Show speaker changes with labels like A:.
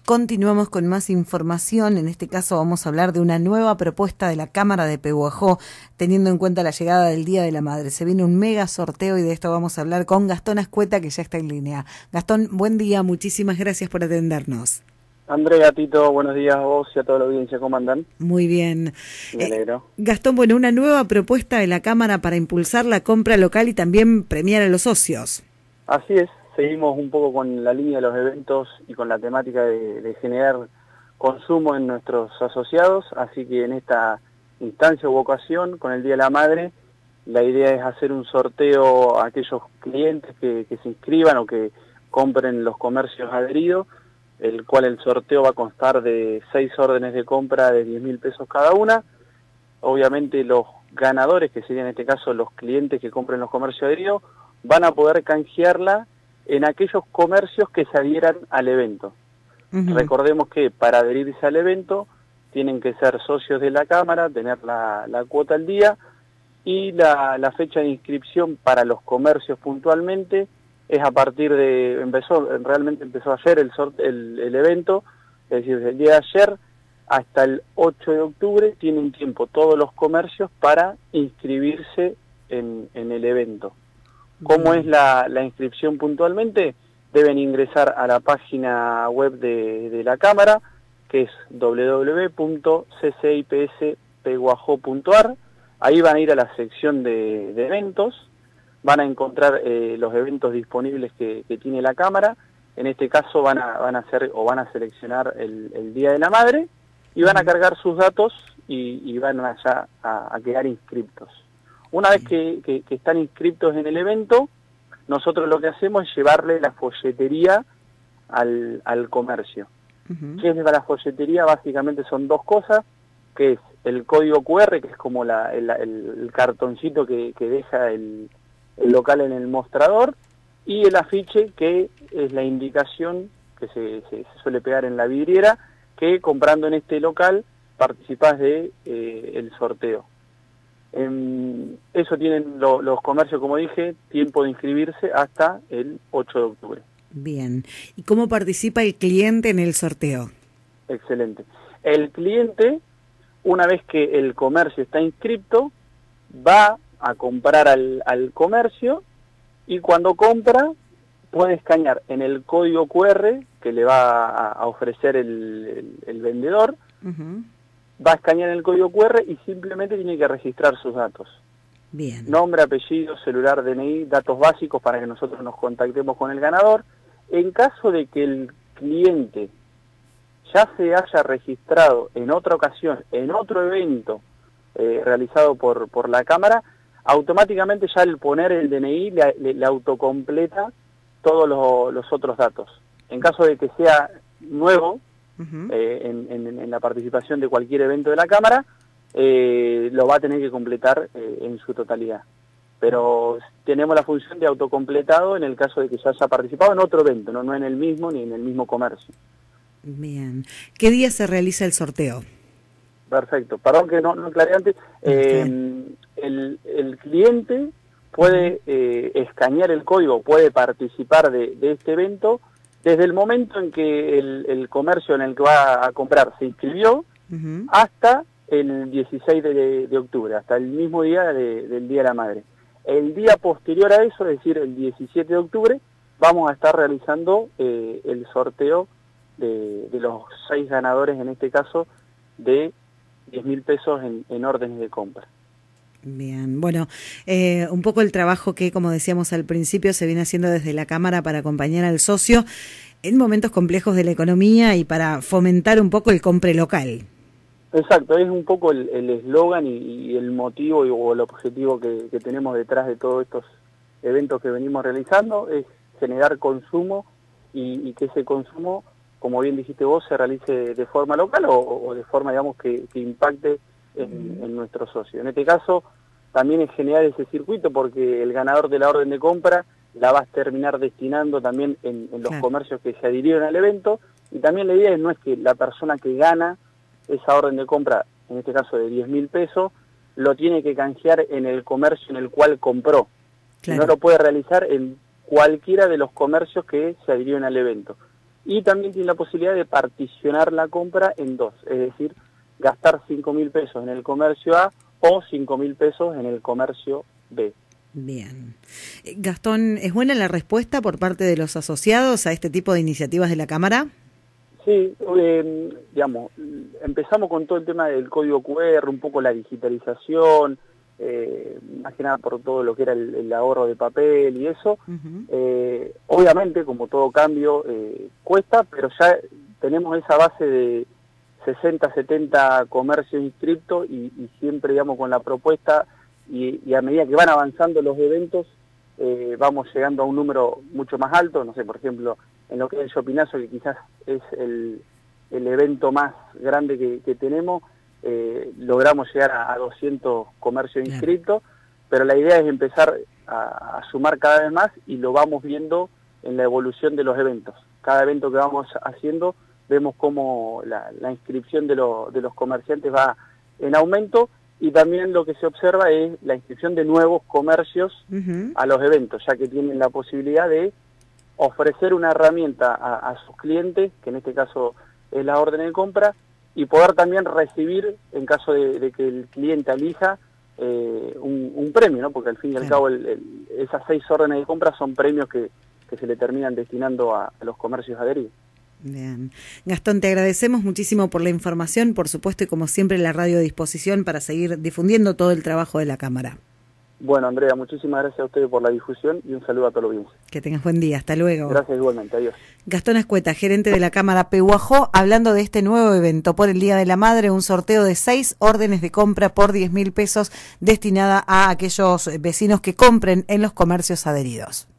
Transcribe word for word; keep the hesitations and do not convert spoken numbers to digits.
A: continuamos con más información. En este caso vamos a hablar de una nueva propuesta de la Cámara de Pehuajó, teniendo en cuenta la llegada del Día de la Madre. Se viene un mega sorteo y de esto vamos a hablar con Gastón Ascueta, que ya está en línea. Gastón, buen día, muchísimas gracias por atendernos.
B: Andrea, Tito, buenos días a vos y a toda la audiencia, ¿cómo andan?
A: Muy bien.
B: Me alegro.
A: Eh, Gastón, bueno, una nueva propuesta de la Cámara para impulsar la compra local y también premiar a los socios.
B: Así es, seguimos un poco con la línea de los eventos y con la temática de, de generar consumo en nuestros asociados, así que en esta instancia u ocasión, con el Día de la Madre, la idea es hacer un sorteo a aquellos clientes que, que se inscriban o que compren los comercios adheridos, el cual el sorteo va a constar de seis órdenes de compra de diez mil pesos cada una. Obviamente los ganadores, que serían en este caso los clientes que compren los comercios adheridos, van a poder canjearla en aquellos comercios que se adhieran al evento. Uh-huh. Recordemos que para adherirse al evento tienen que ser socios de la Cámara, tener la, la cuota al día, y la, la fecha de inscripción para los comercios puntualmente es a partir de, empezó realmente empezó ayer el, el, el evento, es decir, desde el día de ayer hasta el ocho de octubre tienen tiempo todos los comercios para inscribirse en, en el evento. ¿Cómo es la, la inscripción puntualmente? Deben ingresar a la página web de, de la Cámara, que es doble u doble u doble u punto c c i p s pehuajó punto a r. Ahí van a ir a la sección de, de eventos, van a encontrar eh, los eventos disponibles que, que tiene la Cámara. En este caso van a, van a hacer o van a seleccionar el, el Día de la Madre y van a cargar sus datos y, y van allá a, a quedar inscriptos. Una vez que, que, que están inscriptos en el evento, nosotros lo que hacemos es llevarle la folletería al, al comercio. Uh-huh. ¿Qué es la folletería? Básicamente son dos cosas, que es el código cu erre, que es como la, el, el cartoncito que, que deja el, el local en el mostrador, y el afiche, que es la indicación que se, se, se suele pegar en la vidriera, que comprando en este local participás de eh, el sorteo. Eh, eso tienen lo, los comercios, como dije, tiempo de inscribirse hasta el ocho de octubre.
A: Bien. ¿Y cómo participa el cliente en el sorteo?
B: Excelente. El cliente, una vez que el comercio está inscrito, va a comprar al, al comercio, y cuando compra puede escanear en el código cu erre que le va a, a ofrecer el, el, el vendedor. Uh-huh. Va a escanear el código cu erre y simplemente tiene que registrar sus datos.
A: Bien.
B: Nombre, apellido, celular, de ene i, datos básicos para que nosotros nos contactemos con el ganador. En caso de que el cliente ya se haya registrado en otra ocasión, en otro evento eh, realizado por, por la Cámara, automáticamente ya al poner el de ene i le, le, le autocompleta todos los, los otros datos. En caso de que sea nuevo, Uh-huh. Eh, en, en, en la participación de cualquier evento de la Cámara, eh, lo va a tener que completar eh, en su totalidad. Pero tenemos la función de autocompletado en el caso de que ya haya participado en otro evento, no, no en el mismo ni en el mismo comercio.
A: Bien. ¿Qué día se realiza el sorteo?
B: Perfecto. Perdón que no, no aclaré antes. Eh, el, el cliente puede eh, escanear el código, puede participar de, de este evento desde el momento en que el, el comercio en el que va a comprar se inscribió, uh-huh, hasta el dieciséis de, de octubre, hasta el mismo día de, del Día de la Madre. El día posterior a eso, es decir, el diecisiete de octubre, vamos a estar realizando eh, el sorteo de, de los seis ganadores, en este caso, de diez mil pesos en, en órdenes de compra.
A: Bien, bueno, eh, un poco el trabajo que, como decíamos al principio, se viene haciendo desde la Cámara para acompañar al socio en momentos complejos de la economía y para fomentar un poco el compre local.
B: Exacto, es un poco el eslogan y, y el motivo y, o el objetivo que, que tenemos detrás de todos estos eventos que venimos realizando, es generar consumo y, y que ese consumo, como bien dijiste vos, se realice de forma local o, o de forma, digamos, que, que impacte En, en nuestro socio. En este caso también es generar ese circuito, porque el ganador de la orden de compra la va a terminar destinando también en, en los claro. comercios que se adhirieron al evento, y también la idea no es que la persona que gana esa orden de compra, en este caso de diez mil pesos, lo tiene que canjear en el comercio en el cual compró. Claro. No lo puede realizar en cualquiera de los comercios que se adhirieron al evento. y también tiene la posibilidad de particionar la compra en dos, es decir, gastar cinco mil pesos en el comercio A o cinco mil pesos en el comercio B.
A: Bien. Gastón, ¿es buena la respuesta por parte de los asociados a este tipo de iniciativas de la Cámara?
B: Sí, eh, digamos, empezamos con todo el tema del código cu erre, un poco la digitalización, eh, más que nada por todo lo que era el, el ahorro de papel y eso. Uh-huh. eh, obviamente, como todo cambio, eh, cuesta, pero ya tenemos esa base de sesenta, setenta comercios inscriptos y, y siempre, digamos, con la propuesta y, y a medida que van avanzando los eventos, eh, vamos llegando a un número mucho más alto. No sé, por ejemplo, en lo que es el Shoppingazo, que quizás es el, el evento más grande que, que tenemos, eh, logramos llegar a, a doscientos comercios inscritos, pero la idea es empezar a, a sumar cada vez más y lo vamos viendo en la evolución de los eventos. Cada evento que vamos haciendo, vemos cómo la, la inscripción de, lo, de los comerciantes va en aumento y también lo que se observa es la inscripción de nuevos comercios uh-huh. a los eventos, ya que tienen la posibilidad de ofrecer una herramienta a, a sus clientes, que en este caso es la orden de compra, y poder también recibir, en caso de, de que el cliente elija, eh, un, un premio, ¿no? Porque al fin y al claro. cabo el, el, esas seis órdenes de compra son premios que, que se le terminan destinando a, a los comercios adheridos.
A: Bien. Gastón, te agradecemos muchísimo por la información, por supuesto, y como siempre la radio a disposición para seguir difundiendo todo el trabajo de la Cámara.
B: Bueno, Andrea, muchísimas gracias a ustedes por la difusión y un saludo a todos los bienes.
A: Que tengas buen día, hasta luego.
B: Gracias igualmente, adiós.
A: Gastón Ascueta, gerente de la Cámara Pehuajó, hablando de este nuevo evento por el Día de la Madre, un sorteo de seis órdenes de compra por diez mil pesos destinada a aquellos vecinos que compren en los comercios adheridos.